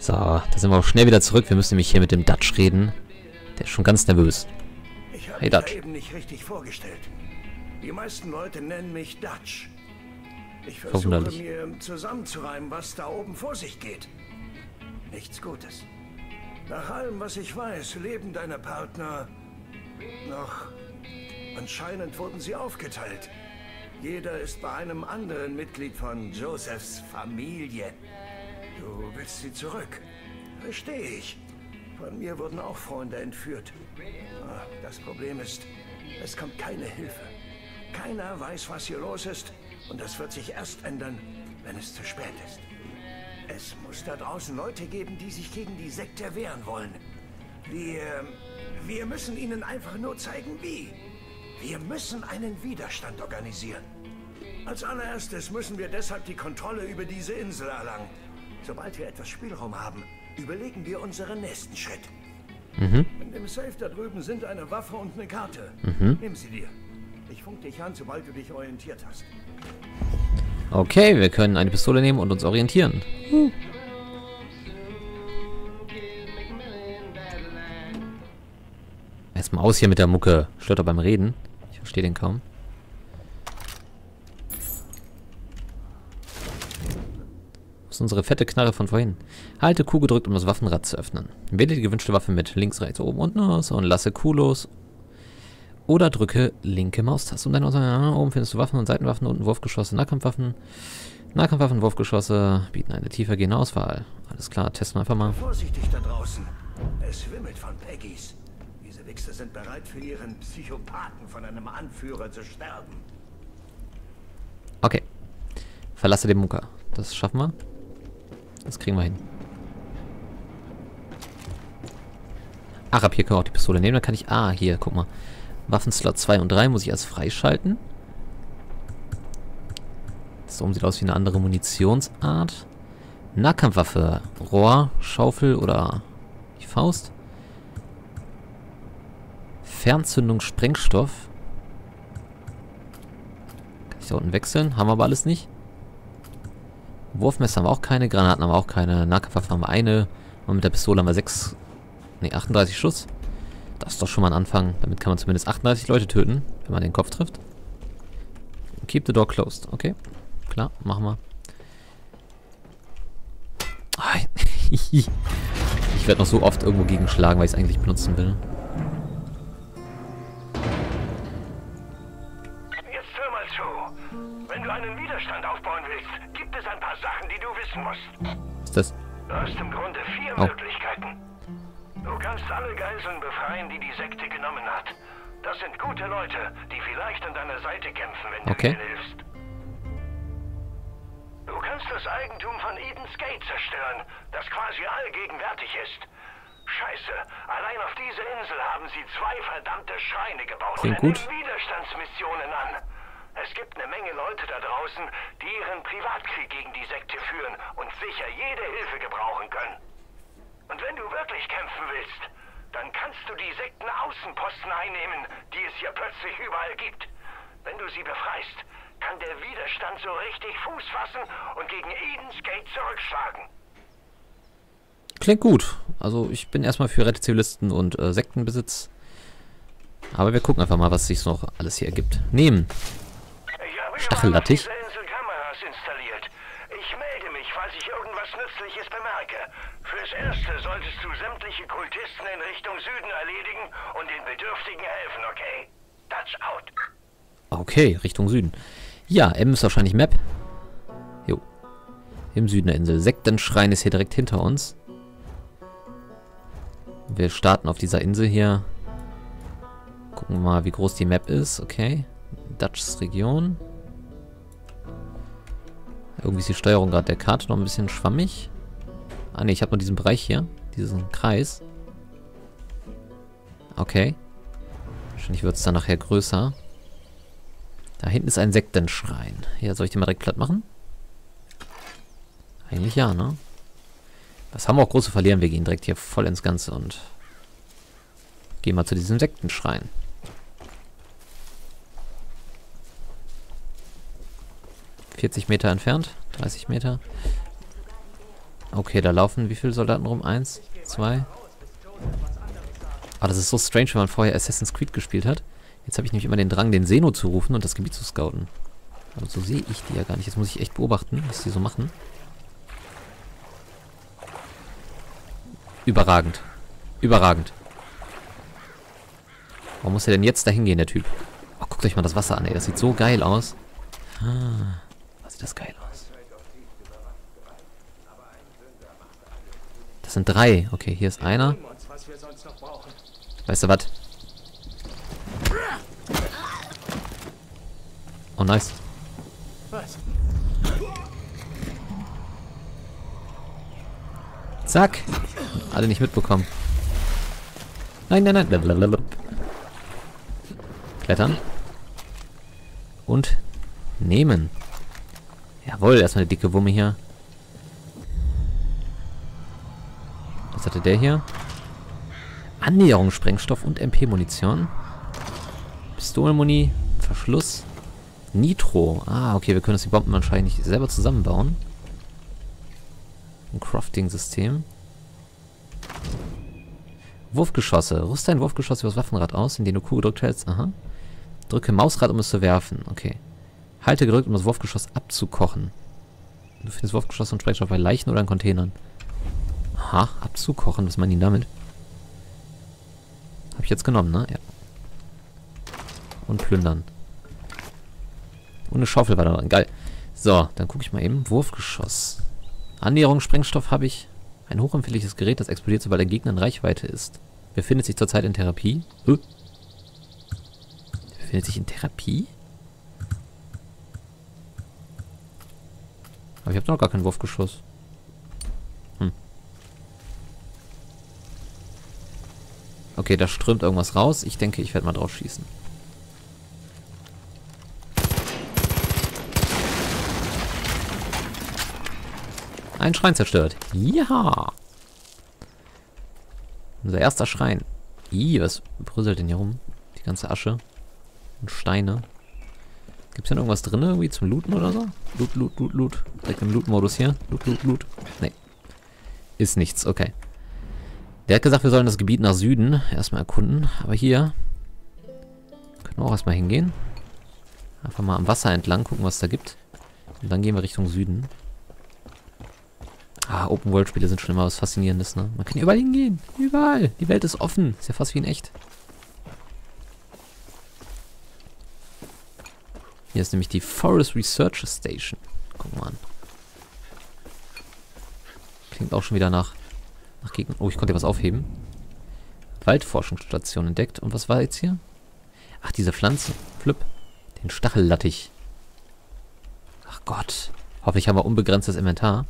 So, da sind wir auch schnell wieder zurück. Wir müssen nämlich hier mit dem Dutch reden. Der ist schon ganz nervös. Ich habe Hey, mich Dutch. eben nicht richtig vorgestellt. Die meisten Leute nennen mich Dutch. Ich versuche Verwunderlich. mir zusammenzureimen, was da oben vor sich geht. Nichts Gutes. Nach allem, was ich weiß, leben deine Partner noch. Anscheinend wurden sie aufgeteilt. Jeder ist bei einem anderen Mitglied von Josephs Familie. Du willst sie zurück. Verstehe ich. Von mir wurden auch Freunde entführt. Das Problem ist, es kommt keine Hilfe. Keiner weiß, was hier los ist. Und das wird sich erst ändern, wenn es zu spät ist. Es muss da draußen Leute geben, die sich gegen die Sekte wehren wollen. Wir müssen ihnen einfach nur zeigen, wie. Wir müssen einen Widerstand organisieren. Als allererstes müssen wir deshalb die Kontrolle über diese Insel erlangen. Sobald wir etwas Spielraum haben, überlegen wir unseren nächsten Schritt. In dem Safe da drüben sind eine Waffe und eine Karte. Nimm sie dir. Ich funk dich an, sobald du dich orientiert hast. Okay, wir können eine Pistole nehmen und uns orientieren. Erstmal aus hier mit der Mucke. Stört er beim Reden. Ich verstehe den kaum. Das ist unsere fette Knarre von vorhin. Halte Q gedrückt, um das Waffenrad zu öffnen. Wähle die gewünschte Waffe mit links, rechts, oben, unten aus und lasse Q los. Oder drücke linke Maustaste. Um deine oben findest du Waffen und Seitenwaffen, unten Wurfgeschosse, Nahkampfwaffen. Nahkampfwaffen, Wurfgeschosse bieten eine tiefer gehende Auswahl. Alles klar, testen wir einfach mal. Vorsichtig da draußen. Es wimmelt von Peggies. Diese Wichser sind bereit, für ihren Psychopathen von einem Anführer zu sterben. Okay. Verlasse den Bunker. Das schaffen wir. Das kriegen wir hin. Ach, ab hier können wir auch die Pistole nehmen. Dann kann ich... Ah, hier, guck mal. Waffenslot 2 und 3 muss ich erst freischalten. Das oben sieht aus wie eine andere Munitionsart. Nahkampfwaffe. Rohr, Schaufel oder die Faust. Fernzündung, Sprengstoff. Kann ich da unten wechseln? Haben wir aber alles nicht. Wurfmesser haben wir auch keine. Granaten haben wir auch keine. Nahkampfwaffe haben wir eine. Und mit der Pistole haben wir 38 Schuss. Das ist doch schon mal ein Anfang. Damit kann man zumindest 38 Leute töten, wenn man den Kopf trifft. Keep the door closed. Okay. Klar, machen wir. Ich werde noch so oft irgendwo gegenschlagen, weil ich es eigentlich benutzen will. Jetzt hör mal zu. Wenn du einen Widerstand aufbauen willst, gibt es ein paar Sachen, die du wissen musst. Was ist das? Du hast im Grunde 4 Möglichkeiten. Du kannst alle Geiseln befreien, die die Sekte genommen hat. Das sind gute Leute, die vielleicht an deiner Seite kämpfen, wenn du ihnen hilfst. Du kannst das Eigentum von Eden's Gate zerstören, das quasi allgegenwärtig ist. Scheiße, allein auf dieser Insel haben sie 2 verdammte Schreine gebaut. Klingt gut. Nehmen Widerstandsmissionen an. Es gibt eine Menge Leute da draußen, die ihren Privatkrieg gegen die Sekte führen und sicher jede Hilfe gebrauchen können. Und wenn du wirklich kämpfen willst, dann kannst du die Sektenaußenposten einnehmen, die es hier plötzlich überall gibt. Wenn du sie befreist, kann der Widerstand so richtig Fuß fassen und gegen Eden's Gate zurückschlagen. Klingt gut. Also ich bin erstmal für Rätezivilisten und Sektenbesitz. Aber wir gucken einfach mal, was sich noch alles hier ergibt. Nehmen. Stachellattich. Kameras installiert. Ich melde mich, falls ich irgendwas Nützliches bemerke. Fürs Erste solltest du sämtliche Kultisten in Richtung Süden erledigen und den Bedürftigen helfen, okay? Dutch out. Okay, Richtung Süden. Ja, M ist wahrscheinlich Map. Jo. Im Süden der Insel. Sektenschrein ist hier direkt hinter uns. Wir starten auf dieser Insel hier. Gucken wir mal, wie groß die Map ist. Okay. Dutchs Region. Irgendwie ist die Steuerung gerade der Karte noch ein bisschen schwammig. Ah ne, ich habe nur diesen Bereich hier. Diesen Kreis. Okay. Wahrscheinlich wird es dann nachher größer. Da hinten ist ein Sektenschrein. Hier, soll ich den mal direkt platt machen? Eigentlich ja, ne? Was haben wir auch groß zu verlieren? Wir gehen direkt hier voll ins Ganze und gehen mal zu diesem Sektenschrein. ...40 Meter entfernt. 30 Meter. Okay, da laufen wie viele Soldaten rum? 1, 2. Ah, das ist so strange, wenn man vorher Assassin's Creed gespielt hat. Jetzt habe ich nämlich immer den Drang, den Seno zu rufen und das Gebiet zu scouten. Aber so sehe ich die ja gar nicht. Jetzt muss ich echt beobachten, was die so machen. Überragend. Überragend. Warum muss er denn jetzt dahin gehen, der Typ? Oh, guckt euch mal das Wasser an, ey. Das sieht so geil aus. Ah, was sieht das geil aus. Das sind 3. Okay, hier ist einer. Weißt du was? Oh, nice. Zack. Alle nicht mitbekommen. Nein, nein, nein. Klettern. Und nehmen. Jawohl, erstmal eine dicke Wumme hier. Was hatte der hier? Annäherung, Sprengstoff und MP-Munition. Pistolenmuni, Verschluss. Nitro. Ah, okay, wir können uns die Bomben wahrscheinlich nicht selber zusammenbauen. Ein Crafting-System. Wurfgeschosse. Rüste ein Wurfgeschoss übers Waffenrad aus, indem du Q gedrückt hältst. Aha. Drücke Mausrad, um es zu werfen. Okay. Halte gedrückt, um das Wurfgeschoss abzukochen. Du findest Wurfgeschoss und Sprengstoff bei Leichen oder in Containern. Aha, abzukochen. Was meinen die damit? Hab ich jetzt genommen, ne? Ja. Und plündern. Und eine Schaufel war da drin. Geil. So, dann gucke ich mal eben. Wurfgeschoss. Annäherung, Sprengstoff habe ich. Ein hochempfindliches Gerät, das explodiert, sobald der Gegner in Reichweite ist. Befindet sich zurzeit in Therapie. Befindet sich in Therapie? Aber ich habe noch gar keinen Wurfgeschoss. Okay, da strömt irgendwas raus. Ich denke, ich werde mal drauf schießen. Ein Schrein zerstört. Ja. Unser erster Schrein. Was bröselt denn hier rum? Die ganze Asche. Und Steine. Gibt es denn irgendwas drin irgendwie zum Looten oder so? Loot. Direkt im Loot-Modus hier. Loot. Nee. Ist nichts, okay. Der hat gesagt, wir sollen das Gebiet nach Süden erstmal erkunden. Aber hier können wir auch erstmal hingehen. Einfach mal am Wasser entlang, gucken, was es da gibt. Und dann gehen wir Richtung Süden. Ah, Open-World-Spiele sind schon immer was Faszinierendes, ne? Man kann überall hingehen. Überall. Die Welt ist offen. Ist ja fast wie in echt. Hier ist nämlich die Forest Research Station. Gucken wir mal an. Klingt auch schon wieder nach Gegner. Oh, ich konnte hier was aufheben. Waldforschungsstation entdeckt. Und was war jetzt hier? Ach, diese Pflanze. Flip. Den Stachellattich. Ach Gott. Hoffentlich haben wir unbegrenztes Inventar.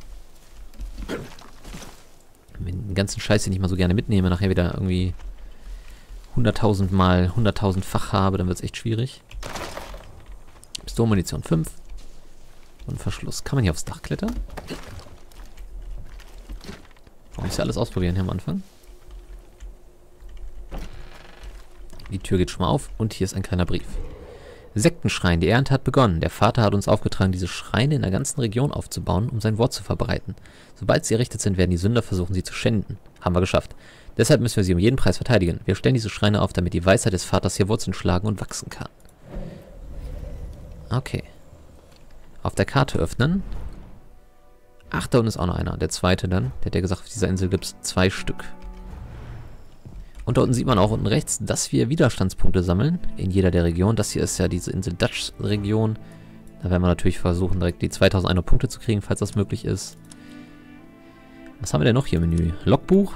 Wenn ich den ganzen Scheiß, den ich mal so gerne mitnehme, nachher wieder irgendwie 100.000 mal 100.000-fach habe, dann wird es echt schwierig. Pistolenmunition 5. Und Verschluss. Kann man hier aufs Dach klettern? Man muss ja alles ausprobieren hier am Anfang. Die Tür geht schon mal auf und hier ist ein kleiner Brief. Sektenschrein, die Ernte hat begonnen. Der Vater hat uns aufgetragen, diese Schreine in der ganzen Region aufzubauen, um sein Wort zu verbreiten. Sobald sie errichtet sind, werden die Sünder versuchen, sie zu schänden. Haben wir geschafft. Deshalb müssen wir sie um jeden Preis verteidigen. Wir stellen diese Schreine auf, damit die Weisheit des Vaters hier Wurzeln schlagen und wachsen kann. Okay. Auf der Karte öffnen. Ach, da unten ist auch noch einer. Der zweite dann. Der hat ja gesagt, auf dieser Insel gibt es 2 Stück. Und da unten sieht man auch unten rechts, dass wir Widerstandspunkte sammeln. In jeder der Regionen. Das hier ist ja diese Insel Dutch-Region. Da werden wir natürlich versuchen, direkt die 2100 Punkte zu kriegen, falls das möglich ist. Was haben wir denn noch hier im Menü? Logbuch.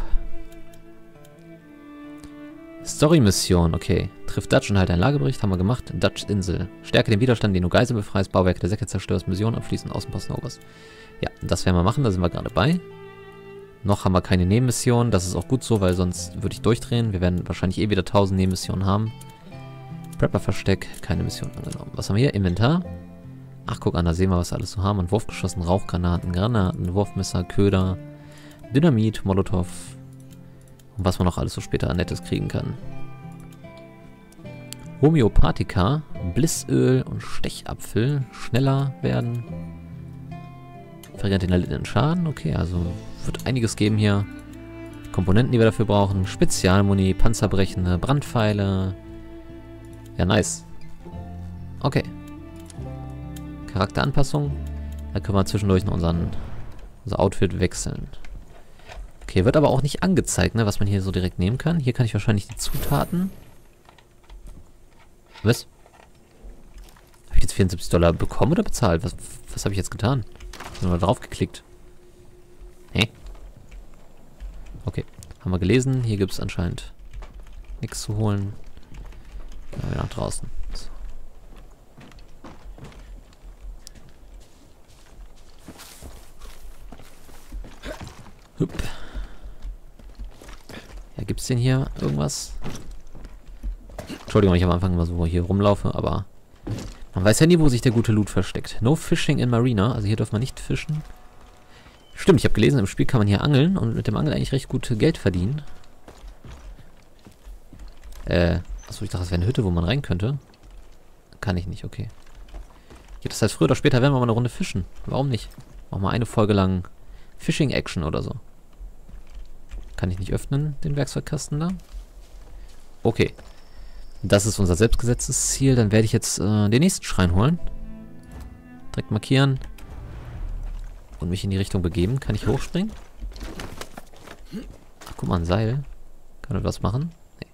Story-Mission, okay. Trifft Dutch und halt ein Lagebericht, haben wir gemacht. Dutch-Insel. Stärke den Widerstand, den du Geiseln befreist, Bauwerke der Säcke zerstörst, Mission abschließen, Außenposten Overs. Ja, das werden wir machen, da sind wir gerade bei. Noch haben wir keine Nebenmissionen, das ist auch gut so, weil sonst würde ich durchdrehen. Wir werden wahrscheinlich eh wieder 1000 Nebenmissionen haben. Prepper-Versteck, keine Mission angenommen. Was haben wir hier? Inventar. Ach, guck an, da sehen wir, was wir alles so haben. An Wurfgeschossen, Rauchgranaten, Granaten, Wurfmesser, Köder, Dynamit, Molotow. Und was man noch alles so später an Nettes kriegen kann. Homöopathika, Blissöl und Stechapfel. Schneller werden. Verringert den erlittenen Schaden. Okay, also wird einiges geben hier. Komponenten, die wir dafür brauchen. Spezialmuni, panzerbrechende, Brandpfeile. Ja, nice. Okay. Charakteranpassung. Da können wir zwischendurch noch unser Outfit wechseln. Okay, wird aber auch nicht angezeigt, ne, was man hier so direkt nehmen kann. Hier kann ich wahrscheinlich die Zutaten. Was? Habe ich jetzt 74 Dollar bekommen oder bezahlt? Was habe ich jetzt getan? Ich habe mal drauf geklickt. Hä? Okay, haben wir gelesen. Hier gibt es anscheinend nichts zu holen. Gehen wir nach draußen. So. Hup. Ja, gibt es denn hier irgendwas? Entschuldigung, wenn ich am Anfang mal so hier rumlaufe, aber man weiß ja nie, wo sich der gute Loot versteckt. No fishing in Marina, also hier darf man nicht fischen. Stimmt, ich habe gelesen, im Spiel kann man hier angeln und mit dem Angeln eigentlich recht gut Geld verdienen. Achso, ich dachte, das wäre eine Hütte, wo man rein könnte. Kann ich nicht, okay. Ja, das heißt, früher oder später werden wir mal eine Runde fischen. Warum nicht? Machen wir eine Folge lang Fishing Action oder so. Kann ich nicht öffnen, den Werkzeugkasten da? Okay. Das ist unser selbstgesetztes Ziel. Dann werde ich jetzt den nächsten Schrein holen. Direkt markieren. Und mich in die Richtung begeben. Kann ich hochspringen? Ach, guck mal, ein Seil. Kann ich was machen? Nee.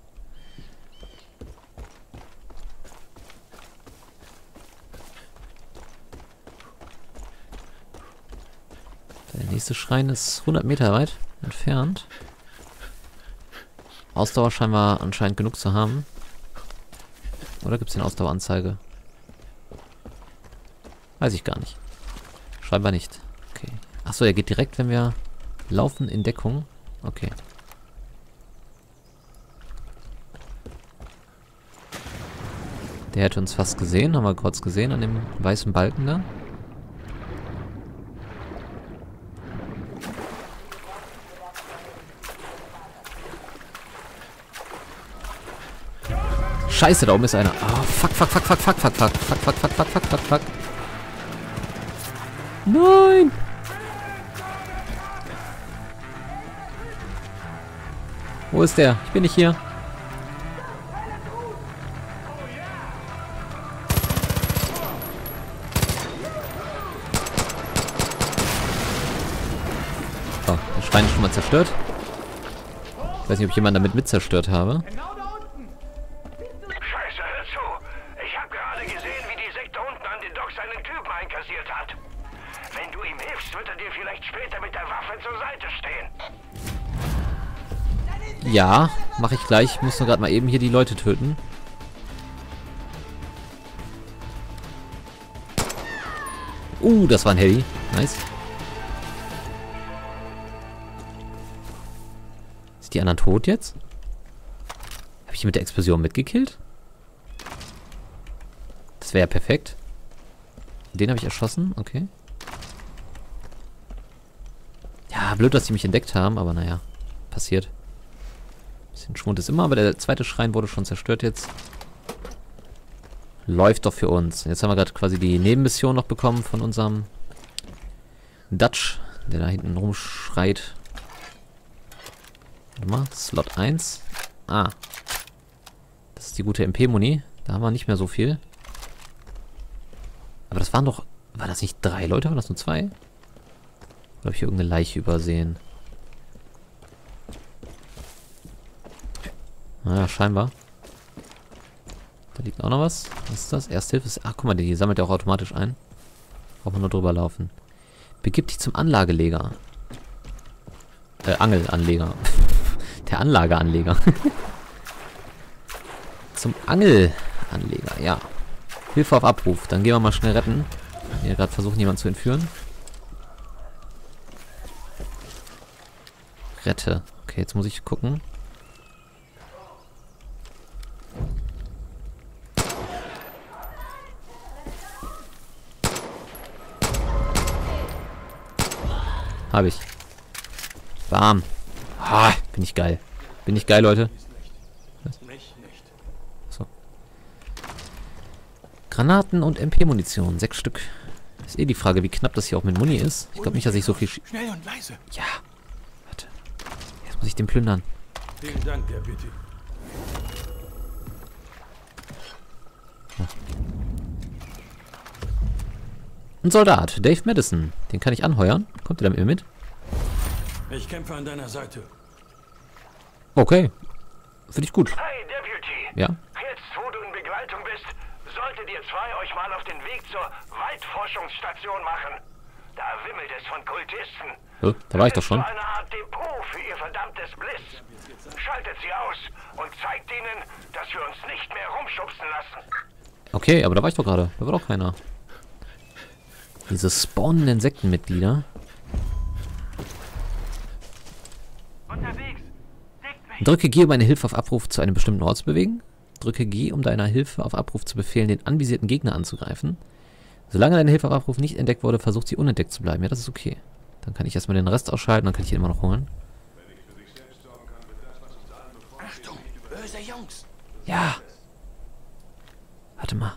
Der nächste Schrein ist 100 Meter weit entfernt. Ausdauer scheinen wir anscheinend genug zu haben. Oder gibt es eine Ausdaueranzeige? Weiß ich gar nicht. Scheinbar nicht. Okay. Achso, er geht direkt, wenn wir laufen, in Deckung. Okay. Der hätte uns fast gesehen. Haben wir kurz gesehen an dem weißen Balken da. Scheiße, da oben ist einer. Oh, fuck. Nein! Wo ist der? Ich bin nicht hier. Oh, der Schrein ist schon mal zerstört. Ich weiß nicht, ob ich jemanden damit mit zerstört habe. Wenn du ihm hilfst, wird er dir vielleicht später mit der Waffe zur Seite stehen. Ja, mache ich gleich. Ich muss nur gerade mal eben hier die Leute töten. Das war ein Heli. Nice. Sind die anderen tot jetzt? Habe ich die mit der Explosion mitgekillt? Das wäre ja perfekt. Den habe ich erschossen. Okay. Ja, blöd, dass die mich entdeckt haben, aber naja, passiert. Bisschen Schwund ist immer, aber der zweite Schrein wurde schon zerstört jetzt. Läuft doch für uns. Jetzt haben wir gerade quasi die Nebenmission noch bekommen von unserem Dutch, der da hinten rumschreit. Warte mal, Slot 1. Ah. Das ist die gute MP-Muni. Da haben wir nicht mehr so viel. Aber das waren doch... War das nicht 3 Leute? War das nur 2? Oder habe ich hier irgendeine Leiche übersehen? Naja, scheinbar. Da liegt auch noch was. Was ist das? Ersthilfe. Ach, guck mal, die sammelt ja auch automatisch ein. Braucht man nur drüber laufen. Begib dich zum Anlageleger. Angelanleger. Der Anlageanleger. Zum Angelanleger, ja. Hilfe auf Abruf. Dann gehen wir mal schnell retten. Wir gerade versuchen, jemanden zu entführen. Rette. Okay, jetzt muss ich gucken. Habe ich. Bam. Ah, bin ich geil. Bin ich geil, Leute. Was? So. Granaten und MP-Munition. 6 Stück. Ist eh die Frage, wie knapp das hier auch mit Muni ist. Ich glaube nicht, dass ich so viel... Schnell und leise. Ja. ich den plündern. Vielen Dank, Deputy. Ein Soldat, Dave Madison. Den kann ich anheuern. Kommt ihr da mit mir mit? Ich kämpfe an deiner Seite. Okay. Finde ich gut. Hey, Deputy. Ja. Jetzt, wo du in Begleitung bist, solltet ihr zwei euch mal auf den Weg zur Waldforschungsstation machen. Da wimmelt es von Kultisten. Da war ich doch schon. Das ist so eine Art Depot für ihr verdammtes Bliss. Schaltet sie aus und zeigt ihnen, dass wir uns nicht mehr rumschubsen lassen. Okay, aber da war ich doch gerade. Da war doch keiner. Diese spawnenden Sektenmitglieder. Unterwegs. Drücke G, um eine Hilfe auf Abruf zu einem bestimmten Ort zu bewegen. Drücke G, um deiner Hilfe auf Abruf zu befehlen, den anvisierten Gegner anzugreifen. Solange deine Hilfe auf Abruf nicht entdeckt wurde, versucht sie unentdeckt zu bleiben. Ja, das ist okay. Dann kann ich erstmal den Rest ausschalten, dann kann ich ihn immer noch holen. Achtung, böse Jungs. Ja. Warte mal.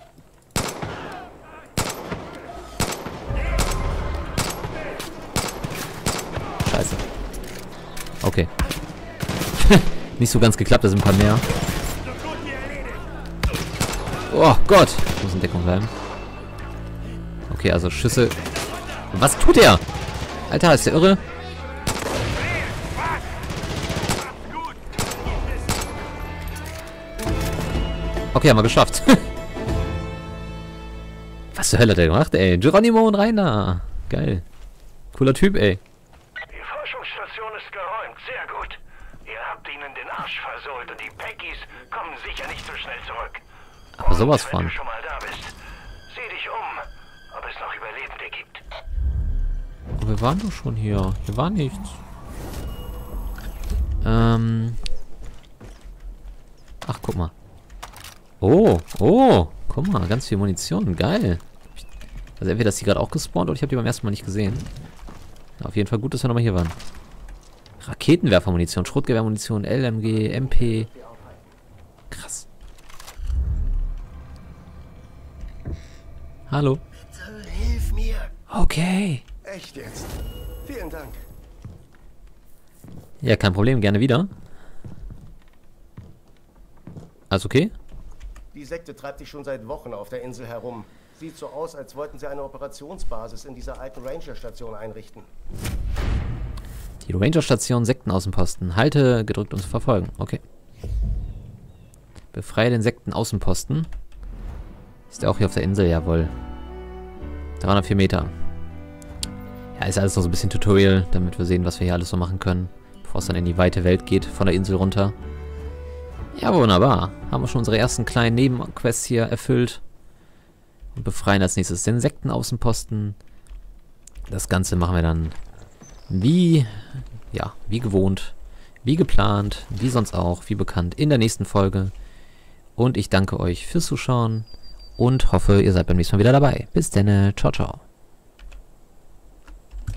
Scheiße. Okay. Nicht so ganz geklappt, da sind ein paar mehr. Oh Gott. Ich muss in Deckung bleiben. Okay, also Schüsse. Was tut er? Alter, ist der irre? Okay, haben wir geschafft. Was zur Hölle hat er gemacht, ey? Geronimo und Rainer. Geil. Cooler Typ, ey. Die Forschungsstation ist geräumt, sehr gut. Ihr habt ihnen den Arsch versohlt und die Peggies kommen sicher nicht so schnell zurück. Aber sowas Wenn von. du schon mal da bist, sieh dich um, ob es noch Überlebende gibt. Aber wir waren doch schon hier. Hier war nichts. Ach, guck mal. Oh, oh. Guck mal, ganz viel Munition. Geil. Also entweder ist die gerade auch gespawnt oder ich habe die beim ersten Mal nicht gesehen. Na, auf jeden Fall gut, dass wir nochmal hier waren. Raketenwerfermunition, Schrotgewehrmunition, LMG, MP. Krass. Hallo. Hilf mir. Okay. Echt jetzt? Vielen Dank. Ja, kein Problem. Gerne wieder. Alles okay? Die Sekte treibt sich schon seit Wochen auf der Insel herum. Sieht so aus, als wollten sie eine Operationsbasis in dieser alten Ranger-Station einrichten. Die Ranger-Station, Sektenaußenposten. Halte, gedrückt und verfolgen. Okay. Befreie den Sektenaußenposten. Ist der auch hier auf der Insel? Jawohl. 304 Meter. Ja, ist alles noch so ein bisschen Tutorial, damit wir sehen, was wir hier alles so machen können. Bevor es dann in die weite Welt geht, von der Insel runter. Ja, wunderbar. Haben wir schon unsere ersten kleinen Nebenquests hier erfüllt. Und befreien als nächstes den Sektenaußenposten. Das Ganze machen wir dann wie gewohnt, wie geplant, wie sonst auch, wie bekannt, in der nächsten Folge. Und ich danke euch fürs Zuschauen und hoffe, ihr seid beim nächsten Mal wieder dabei. Bis dann, ciao, ciao.